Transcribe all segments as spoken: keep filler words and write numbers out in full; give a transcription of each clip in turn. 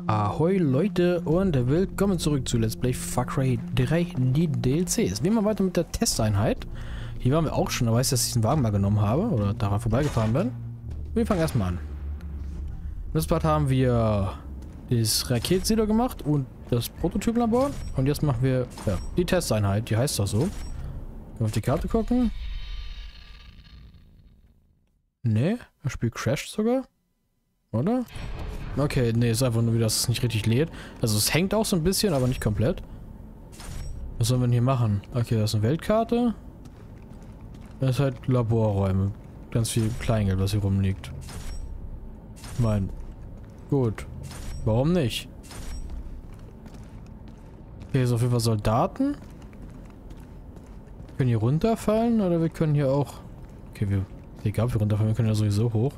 Ahoi Leute und willkommen zurück zu Let's Play Far Cry drei, die D L Cs. Wir machen weiter mit der Testeinheit. Hier waren wir auch schon, da weiß ich, dass ich den Wagen mal genommen habe oder daran vorbeigefahren bin. Wir fangen erstmal an. Das Part haben wir das Raketsilo gemacht und das Prototyplabor. Und jetzt machen wir ja, die Testeinheit, die heißt doch so. Können wir auf die Karte gucken? Ne, das Spiel crasht sogar. Oder? Okay, nee, ist einfach nur wieder, dass es nicht richtig lädt. Also es hängt auch so ein bisschen, aber nicht komplett. Was sollen wir denn hier machen? Okay, das ist eine Weltkarte. Das ist halt Laborräume. Ganz viel Kleingeld, was hier rumliegt. Ich mein, gut. Warum nicht? Okay, ist auf jeden Fall Soldaten. Wir können hier runterfallen oder wir können hier auch... Okay, wir... Egal, ob wir runterfallen, wir können ja sowieso hoch.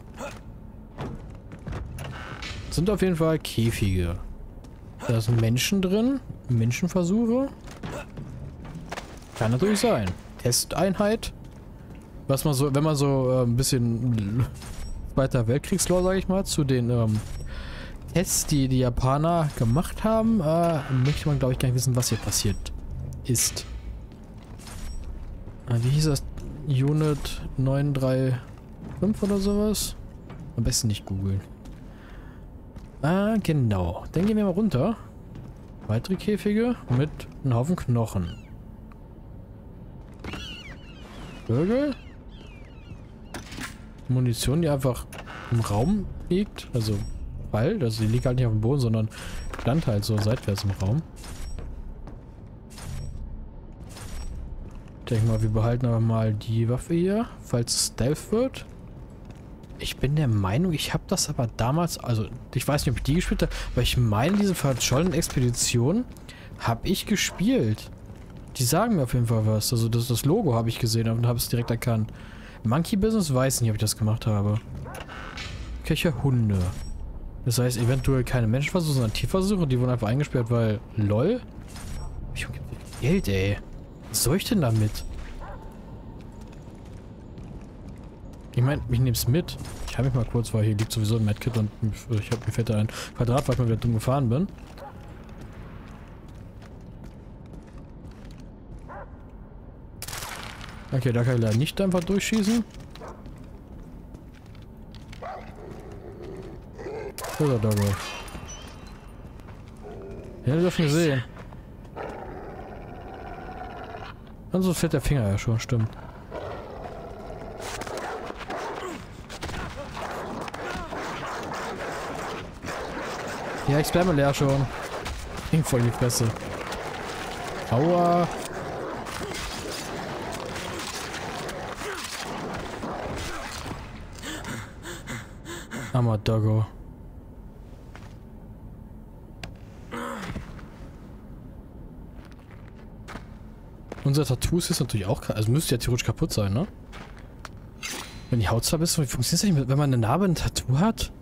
Sind auf jeden Fall Käfige. Da sind Menschen drin. Menschenversuche. Kann natürlich sein. Testeinheit. Was man so, wenn man so äh, ein bisschen Zweiter Weltkriegslore, sage ich mal, zu den ähm, Tests, die die Japaner gemacht haben, äh, möchte man, glaube ich, gar nicht wissen, was hier passiert ist. Äh, wie hieß das? Unit neun drei fünf oder sowas? Am besten nicht googeln. Ah, genau. Dann gehen wir mal runter. Weitere Käfige mit einem Haufen Knochen. Vögel. Munition, die einfach im Raum liegt. Also, weil, also die liegt halt nicht auf dem Boden, sondern stand halt so seitwärts im Raum. Ich denke mal, wir behalten aber mal die Waffe hier, falls es Stealth wird. Ich bin der Meinung, ich habe das aber damals, also ich weiß nicht, ob ich die gespielt habe, aber ich meine, diese verschollene Expedition habe ich gespielt. Die sagen mir auf jeden Fall was. Also das, das Logo habe ich gesehen und habe es direkt erkannt. Monkey Business weiß nicht, ob ich das gemacht habe. Köche Hunde. Das heißt eventuell keine Menschenversuche, sondern Tierversuche. Die wurden einfach eingesperrt, weil LOL. Ich hab Geld, ey. Was soll ich denn damit? Ich meine, ich nehme es mit. Ich habe mich mal kurz, weil hier liegt sowieso ein Medkit und ich habe mir fällt da ein Quadrat, weil ich mal wieder dumm gefahren bin. Okay, da kann ich leider nicht einfach durchschießen. Oder Doggo. Ja, du hast schon gesehen. Und so fällt der Finger ja schon, stimmt. Ja, ich spamme leer schon. Ging voll in die Fresse. Aua. Armer Doggo. Unser Tattoos ist natürlich auch... Also müsste ja theoretisch kaputt sein, ne? Wenn die Haut zwar ist, wie funktioniert das nicht, wenn man eine Narbe ein Tattoo hat?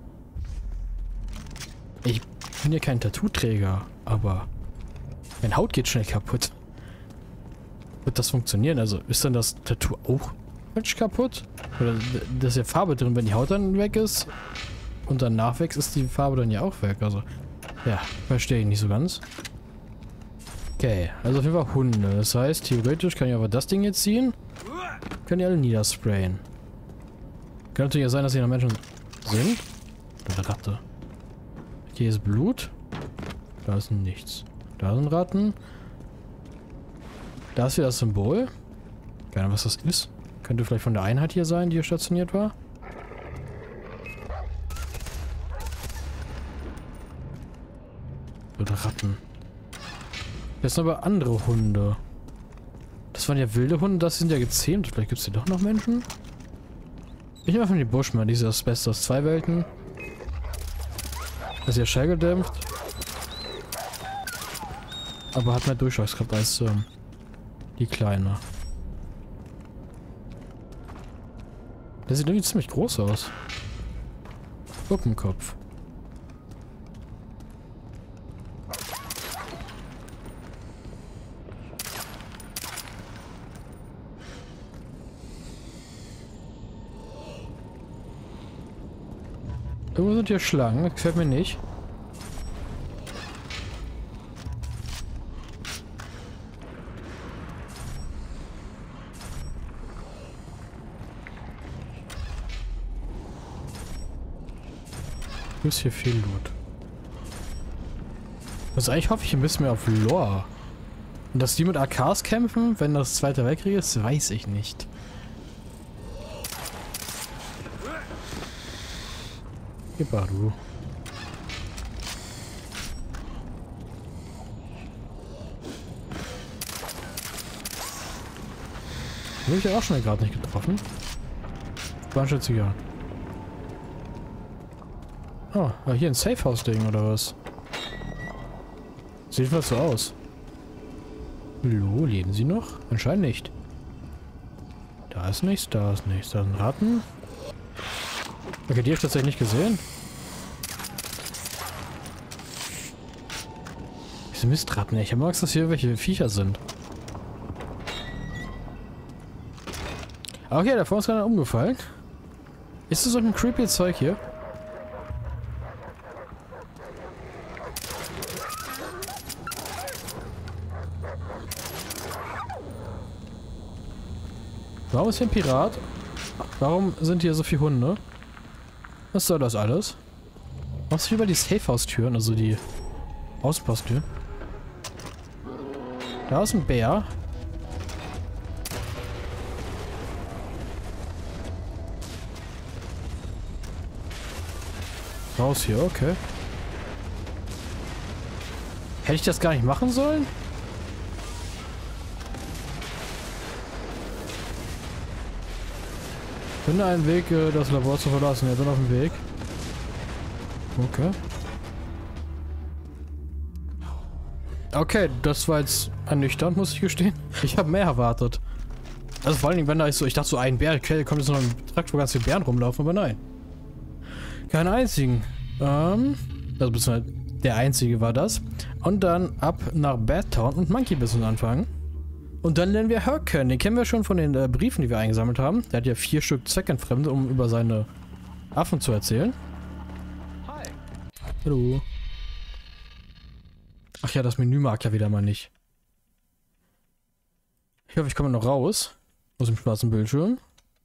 Ich bin ja kein Tattoo-Träger, aber meine Haut geht schnell kaputt. Wird das funktionieren? Also ist dann das Tattoo auch falsch kaputt? Oder da ist ja Farbe drin, wenn die Haut dann weg ist und dann nachwächst, ist die Farbe dann ja auch weg. Also, ja, verstehe ich nicht so ganz. Okay, also auf jeden Fall Hunde. Das heißt, theoretisch kann ich aber das Ding jetzt ziehen. Können die alle niedersprayen. Kann natürlich ja sein, dass hier noch Menschen sind. Eine Ratte. Hier ist Blut. Da ist nichts. Da sind Ratten. Da ist wieder das Symbol. Keine Ahnung, was das ist. Könnte vielleicht von der Einheit hier sein, die hier stationiert war. Oder Ratten. Das sind aber andere Hunde. Das waren ja wilde Hunde, das sind ja gezähmt. Vielleicht gibt es hier doch noch Menschen. Ich nehme einfach die Bushman, diese Asbestos zwei Welten. Das ist ja schallgedämpft. Aber hat mehr Durchschlagskraft als ähm, die kleine. Der sieht irgendwie ziemlich groß aus. Puppenkopf. Irgendwo sind hier Schlangen, das gefällt mir nicht. Ist hier viel Loot. Also eigentlich hoffe ich ein bisschen mehr auf Lore. Und dass die mit A Ks kämpfen, wenn das Zweite Weltkrieg ist, weiß ich nicht. Gib mal, du. Habe ich ja auch schon gerade nicht getroffen. War ein schätziger. Oh, hier ein Safehouse-Ding oder was? Sieht was so aus. Hallo, leben sie noch? Anscheinend nicht. Da ist nichts, da ist nichts. Da sind Ratten. Okay, die habe ich tatsächlich nicht gesehen. Diese Mistratten, ich habe Angst, dass hier welche Viecher sind. Okay, da vorne ist gerade umgefallen. Ist das so ein creepy Zeug hier? Warum ist hier ein Pirat? Warum sind hier so viele Hunde? Was soll das alles? Was über die Safehouse-Türen, also die Außenposttüren? Da ist ein Bär. Raus hier, okay. Hätte ich das gar nicht machen sollen? Finde einen Weg, das Labor zu verlassen. Ja, bin auf dem Weg. Okay. Okay, das war jetzt ernüchternd, muss ich gestehen. Ich habe mehr erwartet. Also vor allen Dingen, wenn da ist so, ich dachte so, ein Bär, okay, kommt jetzt noch ein Trakt, wo ganz viele Bären rumlaufen, aber nein. Keinen einzigen. Ähm, also beziehungsweise der einzige war das. Und dann ab nach Badtown und Monkey Business anfangen. Und dann lernen wir Herc kennen. Den kennen wir schon von den äh, Briefen, die wir eingesammelt haben. Der hat ja vier Stück Zweckentfremde, um über seine Affen zu erzählen. Hi. Hallo. Ach ja, das Menü mag ja wieder mal nicht. Ich hoffe, ich komme noch raus. Aus dem schwarzen Bildschirm.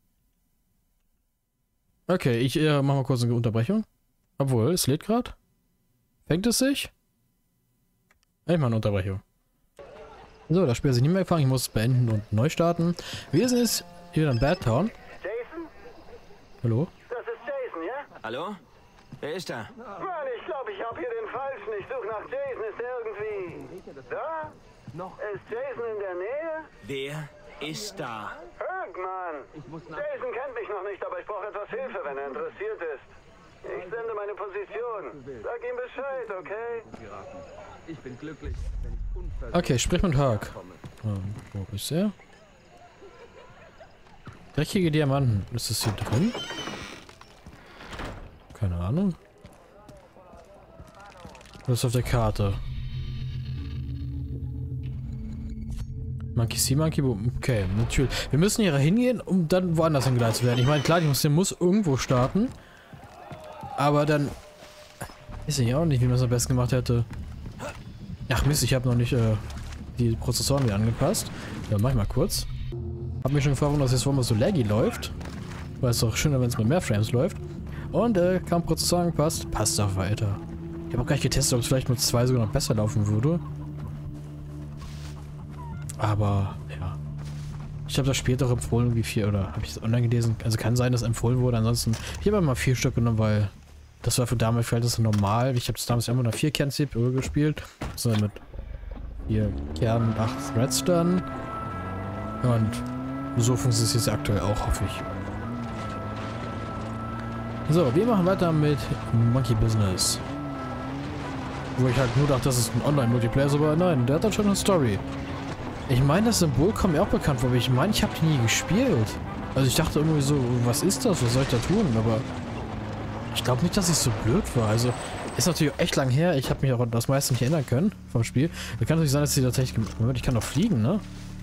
Okay, ich äh, mache mal kurz eine Unterbrechung. Obwohl, es lädt gerade. Fängt es sich? Ich mache eine Unterbrechung. So, das Spiel hat sich nicht mehr gefangen. Ich muss es beenden und neu starten. Wir sind jetzt hier in Badtown. Jason? Hallo? Das ist Jason, ja? Hallo? Wer ist da? Mann, ich glaube, ich habe hier den Falschen. Ich suche nach Jason. Ist er irgendwie... da? Noch. Ist Jason in der Nähe? Wer ist da? Herc, Mann. Jason kennt mich noch nicht, aber ich brauche etwas Hilfe, wenn er interessiert ist. Ich sende meine Position. Sag ihm Bescheid, okay? Ich bin glücklich, wenn ich unversehrt Okay, sprich mit Herc. Ähm, wo ist er? Dreckige Diamanten. Ist das hier drin? Keine Ahnung. Das ist auf der Karte. Monkey See, Monkey Boom. Okay, natürlich. Wir müssen hier hingehen, um dann woanders hingeleitet zu werden. Ich meine, klar, ich muss, der muss irgendwo starten. Aber dann... Weiß ich auch nicht, wie man es am besten gemacht hätte. Ach Mist, ich habe noch nicht äh, die Prozessoren wieder angepasst. Ja, mach ich mal kurz. Hab mich schon gefragt, warum das jetzt warum das so laggy läuft. Weil es doch schöner, wenn es mit mehr Frames läuft. Und äh, kaum Prozessor angepasst. Passt doch weiter. Ich habe auch gar nicht getestet, ob es vielleicht mit zwei sogar noch besser laufen würde. Aber, ja. Ich habe das Spiel doch empfohlen, wie vier, oder habe ich es online gelesen? Also kann sein, dass empfohlen wurde. Ansonsten, ich habe mal vier Stück genommen, weil das war für damals Verhältnisse normal. Ich habe es damals immer mit einer vier Kern C P U gespielt. Sondern mit vier Kernen und acht Threads dann. Und so funktioniert es jetzt aktuell auch, hoffe ich. So, wir machen weiter mit Monkey Business. Wo ich halt nur dachte, das ist ein Online-Multiplayer, aber nein, der hat dann schon eine Story. Ich meine, das Symbol kommt mir auch bekannt vor, aber ich meine, ich habe die nie gespielt. Also ich dachte irgendwie so, was ist das? Was soll ich da tun? Aber ich glaube nicht, dass ich so blöd war. Also ist natürlich echt lang her. Ich habe mich auch an das meiste nicht erinnern können vom Spiel. Da kann natürlich sein, dass sie tatsächlich... Moment, ich kann doch fliegen, ne?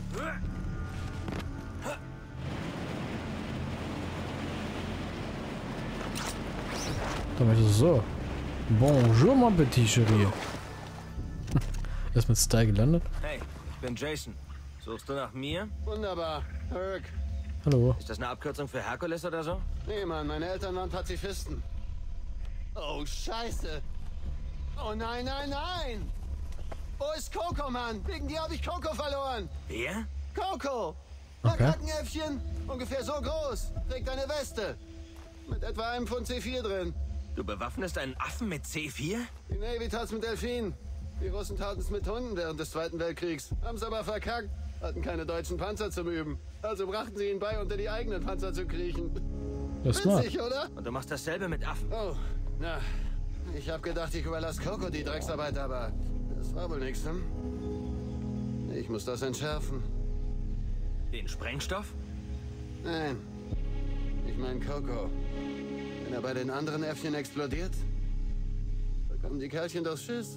Damit ist es so. Bonjour, mon petit chéri. Er ist mit Style gelandet. Hey, ich bin Jason. Suchst du nach mir? Wunderbar. Herc. Hallo. Ist das eine Abkürzung für Herkules oder so? Nee, Mann, meine Eltern waren Pazifisten. Oh, scheiße. Oh nein, nein, nein. Wo ist Coco, Mann? Wegen dir habe ich Coco verloren. Wer? Coco. Okay. Markattenäffchen, ungefähr so groß. Trägt eine Weste. Mit etwa einem Pfund C vier drin. Du bewaffnest einen Affen mit C vier? Die Navy tat's mit Delfinen. Die Russen taten's mit Hunden während des Zweiten Weltkriegs. Haben's aber verkackt. Hatten keine deutschen Panzer zum Üben. Also brachten sie ihnen bei, unter die eigenen Panzer zu kriechen. Das ist smart. Witzig, oder? Und du machst dasselbe mit Affen. Oh, na. Ich hab gedacht, ich überlasse Coco die Drecksarbeit, aber das war wohl nichts, hm? Ich muss das entschärfen. Den Sprengstoff? Nein. Ich mein Coco. Wenn er bei den anderen Äffchen explodiert, bekommen die Kerlchen doch Schiss.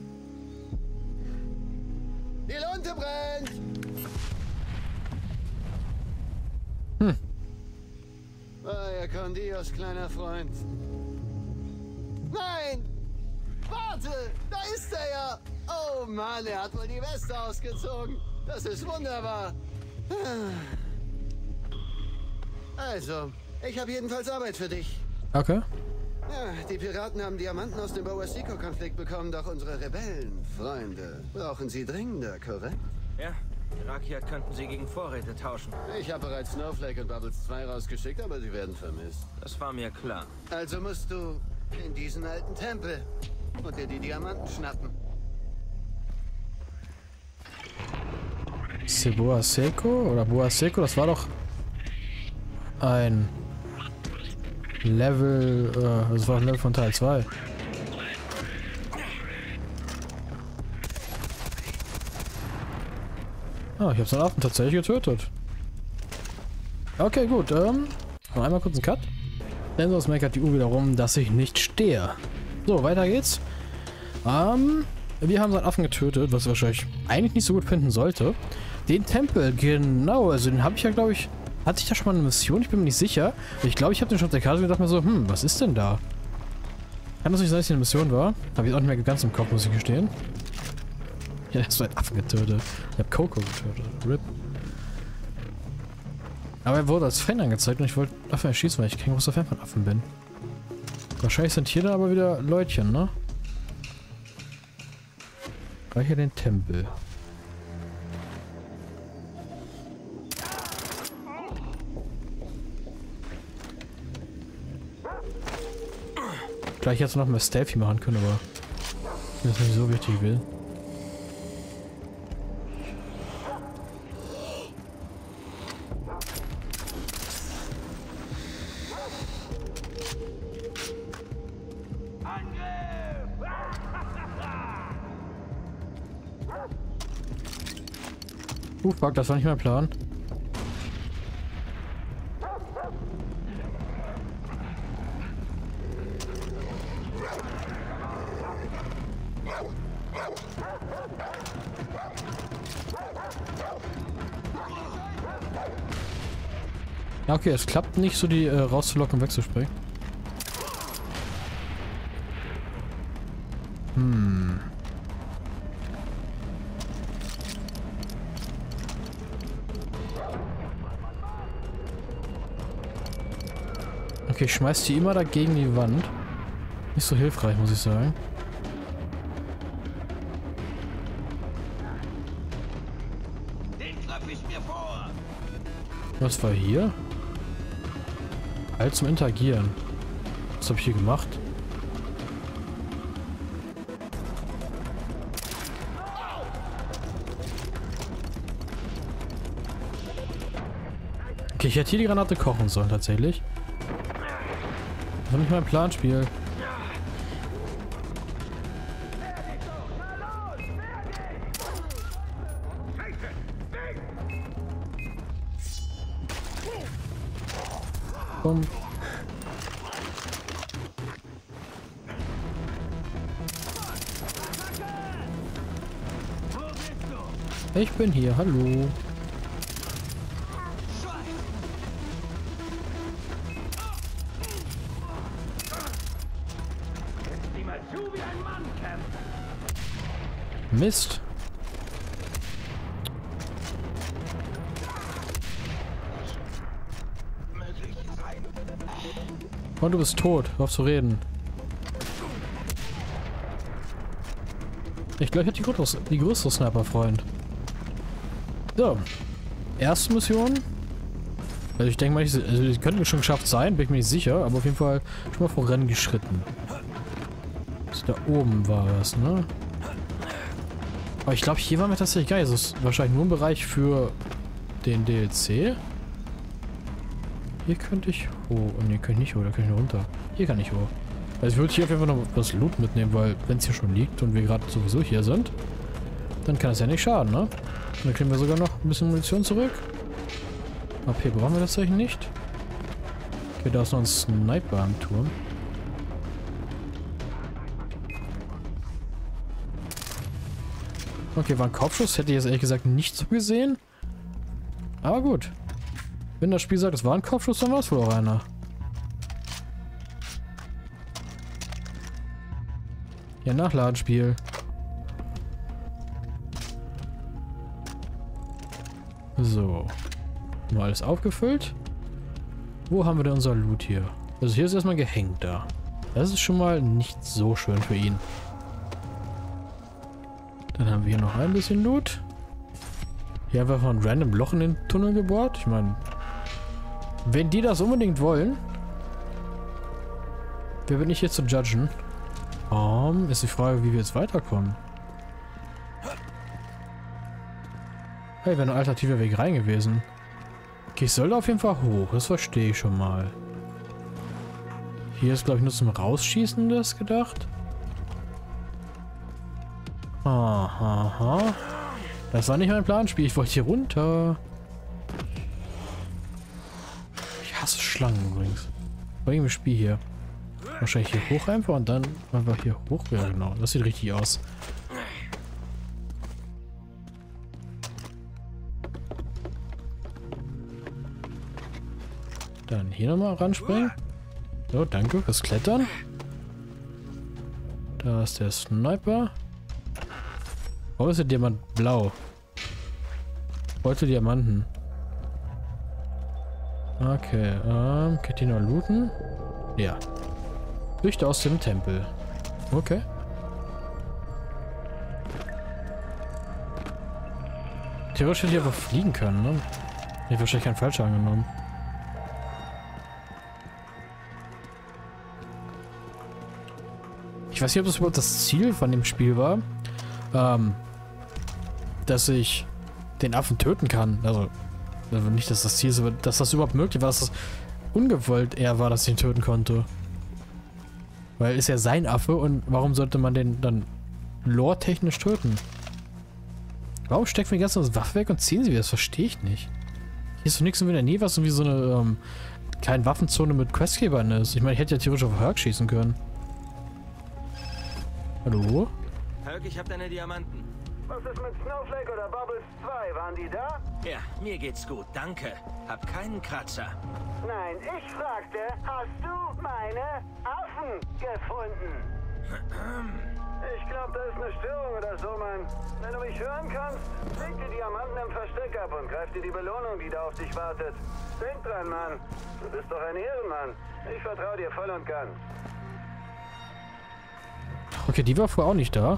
Die Lunte brennt! Hm. Vaya con Dios, kleiner Freund. Nein! Warte! Da ist er ja! Oh Mann, er hat wohl die Weste ausgezogen. Das ist wunderbar. Also, ich habe jedenfalls Arbeit für dich. Okay. Ja, die Piraten haben Diamanten aus dem Boasico-Konflikt bekommen, doch unsere Rebellen, Freunde, brauchen sie dringender, korrekt? Ja, die Irakier könnten sie gegen Vorräte tauschen. Ich habe bereits Snowflake und Bubbles zwei rausgeschickt, aber sie werden vermisst. Das war mir klar. Also musst du in diesen alten Tempel und dir die Diamanten schnappen. Boa Seco oder Boa Seco, das war doch ein Level, äh, das war ein Level von Teil zwei. Ah, ich habe so einen Affen tatsächlich getötet. Okay, gut, ähm, noch einmal kurz einen Cut. Denn sonst meckert die Uhr wieder rum, dass ich nicht stehe. So, weiter geht's. Ähm, wir haben so einen Affen getötet, was ich wahrscheinlich eigentlich nicht so gut finden sollte. Den Tempel, genau, also den habe ich ja, glaube ich, hatte ich da schon mal eine Mission? Ich bin mir nicht sicher. Ich glaube, ich habe den schon auf der Karte und dachte mir so, hm, was ist denn da? Kann das nicht sein, dass hier eine Mission war? Habe ich auch nicht mehr ganz im Kopf, muss ich gestehen. Ja, das war ein Affen getötet. Ich habe Coco getötet. R I P. Aber er wurde als Fan angezeigt und ich wollte Affen erschießen, weil ich kein großer Fan von Affen bin. Wahrscheinlich sind hier dann aber wieder Leutchen, ne? War hier den Tempel. Gleich jetzt noch mehr Stealthy machen können, aber das ist nicht so wichtig will. Uh, fuck, das war nicht mein Plan. Ja, okay, es klappt nicht so, die äh, rauszulocken und wegzuspringen. Hm. Okay, ich schmeiß die immer da gegen die Wand. Nicht so hilfreich, muss ich sagen. Was war hier? Halt zum Interagieren. Was habe ich hier gemacht? Okay, ich hätte hier die Granate kochen sollen, tatsächlich. Das war nicht mein Planspiel. Komm. Ich bin hier, hallo. Mist. Und du bist tot. Hör auf zu reden. Ich glaube, ich hätte die größere, die größere Sniper-Freund. So. Erste Mission. Also ich denke mal, ich, also die könnte schon geschafft sein, bin ich mir nicht sicher, aber auf jeden Fall schon mal vorangeschritten. Also da oben war es, ne? Aber ich glaube, hier war mir tatsächlich geil. Es ist wahrscheinlich nur ein Bereich für den D L C. Hier könnte ich hoch. Oh, ne, kann ich nicht hoch, da kann ich nur runter. Hier kann ich hoch. Also ich würde hier auf jeden Fall noch was Loot mitnehmen, weil wenn es hier schon liegt und wir gerade sowieso hier sind, dann kann es ja nicht schaden, ne? Und dann kriegen wir sogar noch ein bisschen Munition zurück. A P brauchen wir tatsächlich nicht. Okay, da ist noch ein Sniper am Turm. Okay, war ein Kopfschuss. Hätte ich jetzt ehrlich gesagt nicht so gesehen. Aber gut. Wenn das Spiel sagt, es war ein Kopfschuss, dann war es wohl auch einer. Ja, Nachladenspiel. So. Mal alles aufgefüllt. Wo haben wir denn unser Loot hier? Also hier ist erstmal gehängt da. Das ist schon mal nicht so schön für ihn. Dann haben wir hier noch ein bisschen Loot. Hier einfach ein random Loch in den Tunnel gebohrt. Ich meine, wenn die das unbedingt wollen, wer bin ich hier zu judgen? Um, ist die Frage, wie wir jetzt weiterkommen. Hey, wäre ein alternativer Weg rein gewesen. Okay, ich sollte auf jeden Fall hoch. Das verstehe ich schon mal. Hier ist, glaube ich, nur zum Rausschießen das gedacht. Aha, aha. Das war nicht mein Planspiel. Ich wollte hier runter. Ich hasse Schlangen übrigens. Bei irgendeinem Spiel hier. Wahrscheinlich hier hoch einfach und dann einfach hier hoch. Ja, genau. Das sieht richtig aus. Dann hier nochmal ranspringen. So, danke fürs Klettern. Da ist der Sniper. Warum ist der Diamant blau? Heute Diamanten. Okay, ähm, kann ich die noch looten? Ja. Flüchte aus dem Tempel. Okay. Theoretisch hätte ich einfach fliegen können, ne? Ich habe wahrscheinlich keinen Falscher angenommen. Ich weiß nicht, ob das überhaupt das Ziel von dem Spiel war. Ähm, dass ich den Affen töten kann. Also, also nicht, dass das Ziel ist, aber dass das überhaupt möglich war, dass das ungewollt eher war, dass ich ihn töten konnte. Weil ist ja sein Affe und warum sollte man den dann lore-technisch töten? Warum stecken wir die ganze Waffe weg und ziehen sie wieder? Das verstehe ich nicht. Hier ist so nichts in der Nähe, was irgendwie so eine ähm, kleine Waffenzone mit Questgebern ist. Ich meine, ich hätte ja theoretisch auf Herc schießen können. Hallo? Herc, ich hab deine Diamanten. Was ist mit Snowflake oder Bubbles zwei? Waren die da? Ja, mir geht's gut, danke. Hab keinen Kratzer. Nein, ich fragte, hast du meine Affen gefunden? Ich glaube, da ist eine Störung oder so, Mann. Wenn du mich hören kannst, leg die Diamanten im Versteck ab und greif dir die Belohnung, die da auf dich wartet. Denk dran, Mann. Du bist doch ein Ehrenmann. Ich vertraue dir voll und ganz. Okay, die war vorher auch nicht da.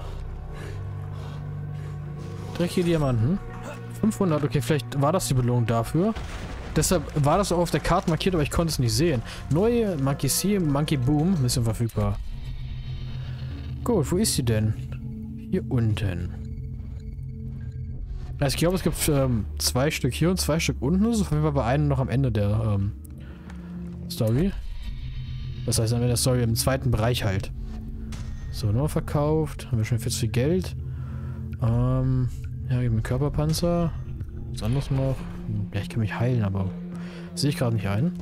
Dreckige Diamanten. fünfhundert, okay, vielleicht war das die Belohnung dafür. Deshalb war das auch auf der Karte markiert, aber ich konnte es nicht sehen. Neue Monkey See, Monkey Boom, Mission verfügbar. Gut, wo ist sie denn? Hier unten. Also ich glaube, es gibt ähm, zwei Stück hier und zwei Stück unten. Das ist auf jeden Fall bei einem noch am Ende der ähm, Story. Das heißt, am Ende der Story im zweiten Bereich halt. So, nochmal verkauft. Haben wir schon vierzig Geld. Ähm, ja, eben Körperpanzer. Was anderes noch? Ja, ich kann mich heilen, aber sehe ich gerade nicht ein.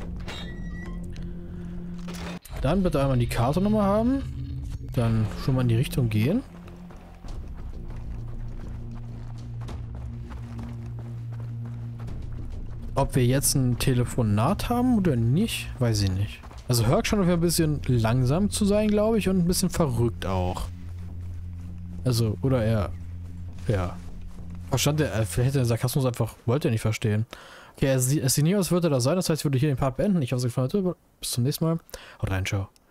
Dann bitte einmal die Karte nochmal haben. Dann schon mal in die Richtung gehen. Ob wir jetzt ein Telefonat haben oder nicht, weiß ich nicht. Also Herc scheint ein bisschen langsam zu sein, glaube ich, und ein bisschen verrückt auch. Also, oder er, ja. Verstand er, vielleicht hätte der Sarkasmus einfach, wollte er nicht verstehen. Okay, es sieht nie aus, würde das sein, das heißt, ich würde hier den Part beenden. Ich hoffe, es gefallen hat. Bis zum nächsten Mal. Haut rein, ciao.